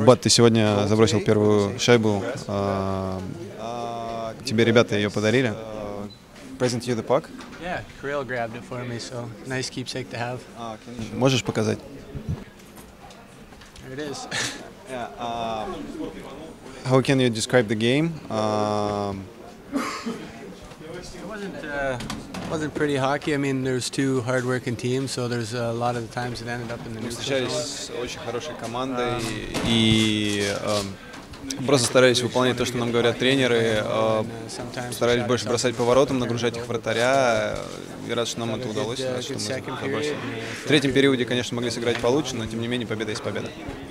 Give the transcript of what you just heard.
Бат, ты сегодня забросил первую шайбу. Тебе ребята ее подарили. Present you the puck. Yeah, Kirill grabbed it for me, so nice keepsake to have. Можешь показать? There it is. How can you describe the game? It wasn't pretty hockey. I mean, there's two hard-working teams, so there's a lot of the times it ended up in the Мы neutral встречались zone. с очень хорошей командой и просто старались выполнять то, что нам говорят тренеры. Старались больше бросать поворотом, нагружать их вратаря. И рад, что нам это удалось. Рад, что мы забросили. В третьем периоде, конечно, могли сыграть получше, но тем не менее победа есть победа.